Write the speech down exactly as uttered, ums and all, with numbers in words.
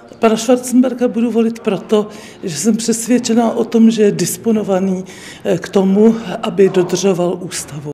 Pana Schwarzenberga budu volit proto, že jsem přesvědčená o tom, že je disponovaný k tomu, aby dodržoval ústavu.